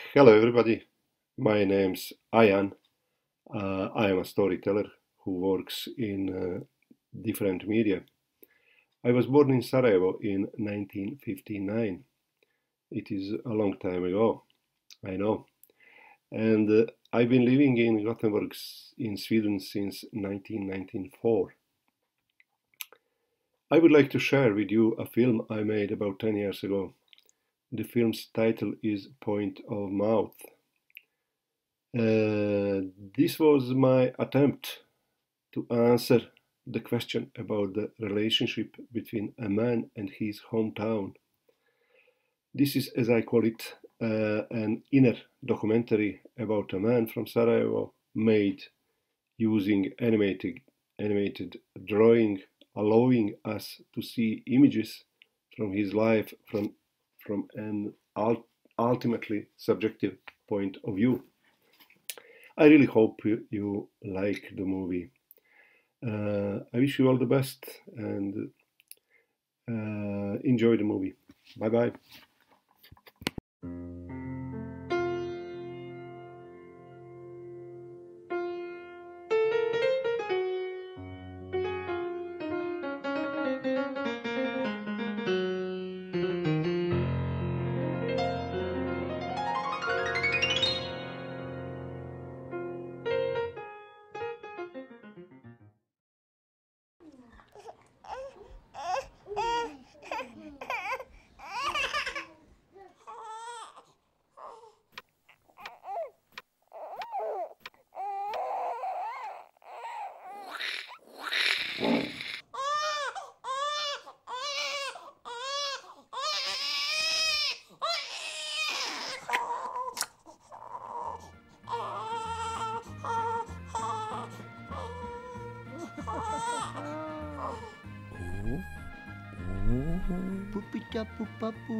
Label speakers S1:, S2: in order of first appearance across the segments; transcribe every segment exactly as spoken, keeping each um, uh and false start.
S1: Hello, everybody. My name's Ayan. Uh, I am a storyteller who works in uh, different media. I was born in Sarajevo in nineteen fifty-nine. It is a long time ago, I know. And uh, I've been living in Gothenburg in Sweden since nineteen ninety-four. I would like to share with you a film I made about ten years ago. The film's title is Point of Mouth. Uh, this was my attempt to answer the question about the relationship between a man and his hometown. This is, as I call it, uh, an inner documentary about a man from Sarajevo made using animated, animated drawing, allowing us to see images from his life from, from an ultimately subjective point of view. I really hope you like the movie. Uh, I wish you all the best and uh, enjoy the movie. Bye bye.
S2: Pupita pupapu.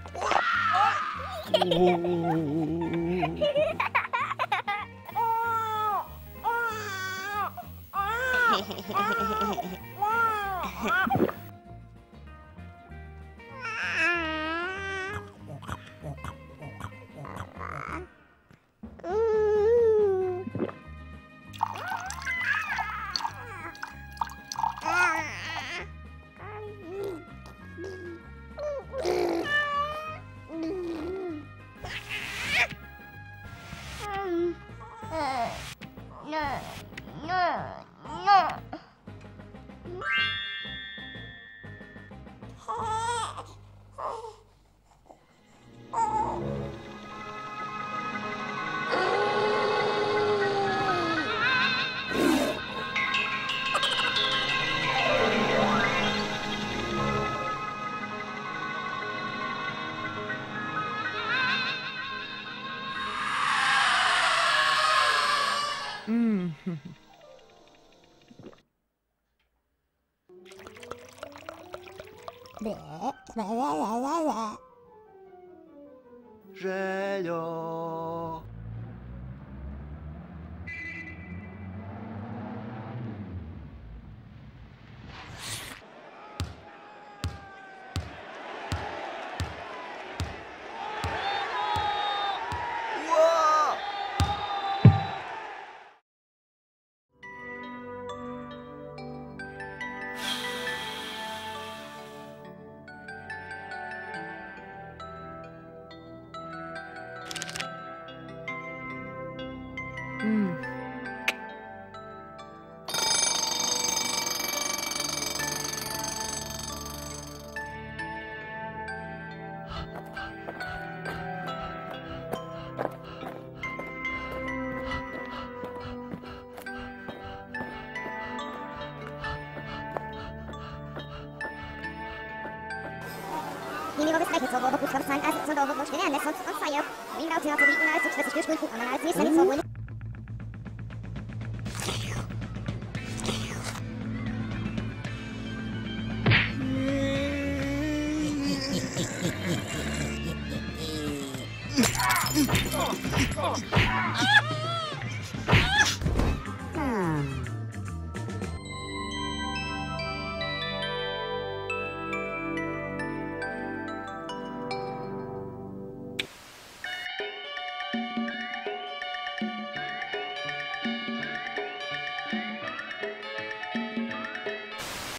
S2: Željo.
S3: Ini wobec lepiej co wokół szwarcań, a co do wokół szwierenne są od fajo. Wingrał ty na to widna, jest przecież już kulku, a nawet nie sami co błyny.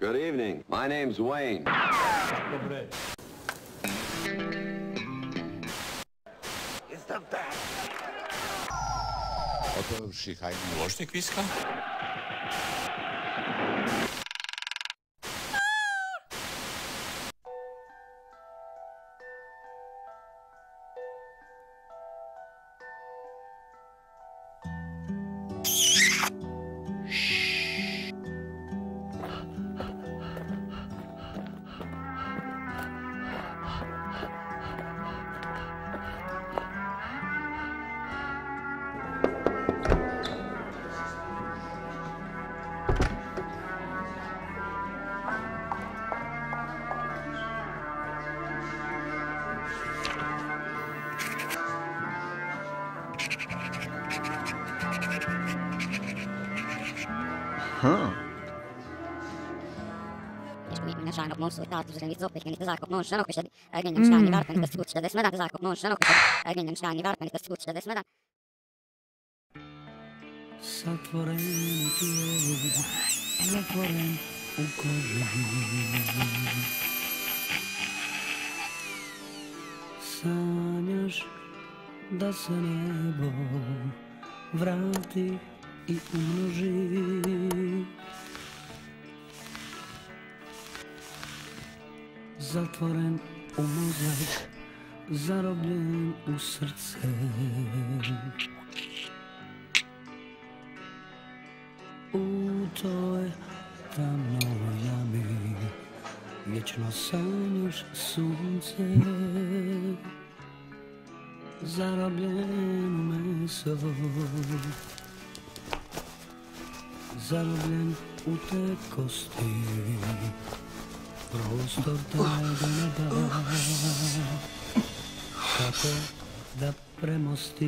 S4: Good evening. My name's Wayne. It's the best.
S5: Otovši hajmo. Možete kviska?
S2: Huh.
S3: Sánok monszó, tartozó, mit zopik, mint az ákok monsanok, és elgényem sányi várpani, ezt úgy, de ez medán, az ákok monsanok, és elgényem sányi várpani, ezt úgy, de ez medán.
S6: Zatvoren u tijelu, zatvoren u koži. Sanjaš da se nebo vrati i umnoži. Zatvoren u mozak, zarobljen u srce. U toj tamnoj jami vječno sanjaš sunce. Zarobljen u meso, zarobljen u te kosti. Prostor taj do neba, kako da premosti.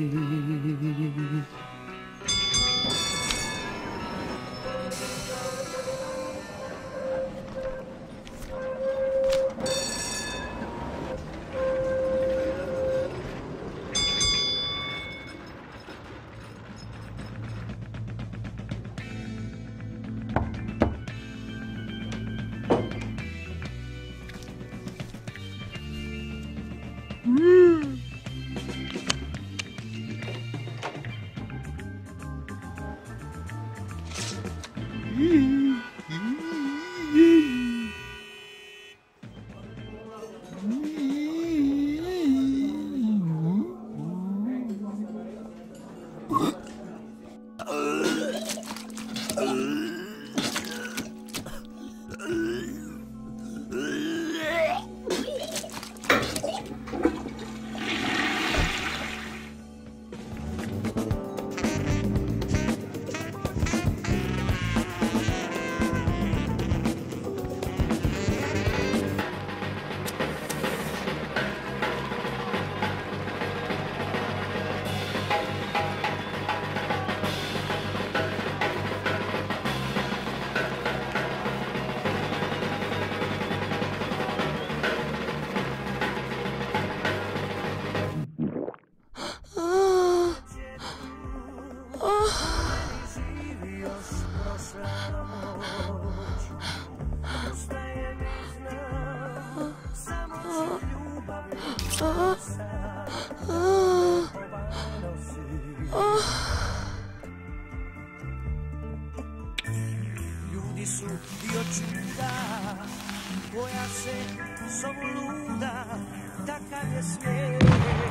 S6: Ljudi su dio čuda, koja se zovu luda, takav je svijet,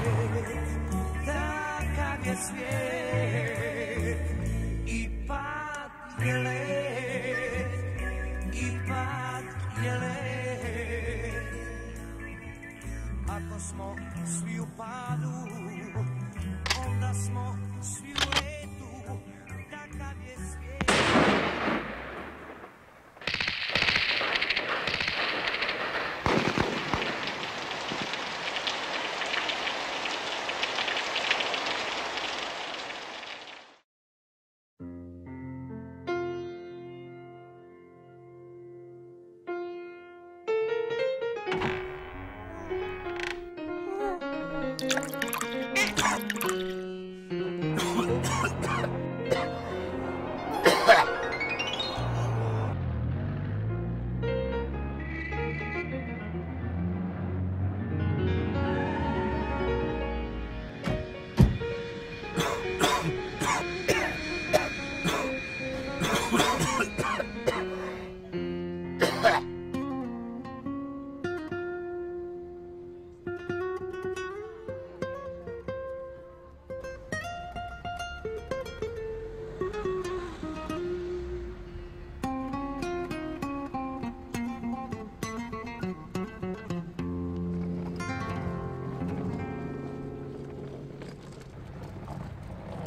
S6: takav je svijet. Ipak je let, ipak je let. Ako smo svi u padu, onda smo svi u letu, takav je svijet.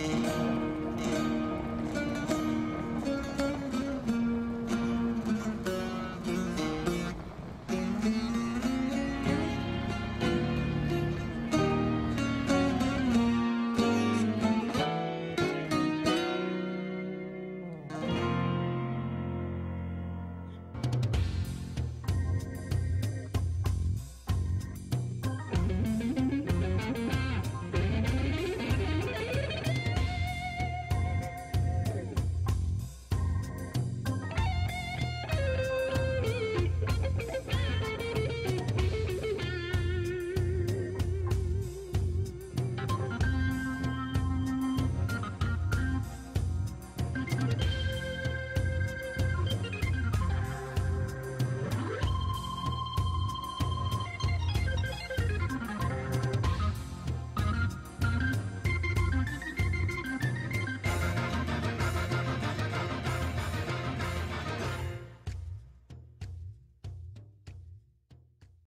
S7: Thank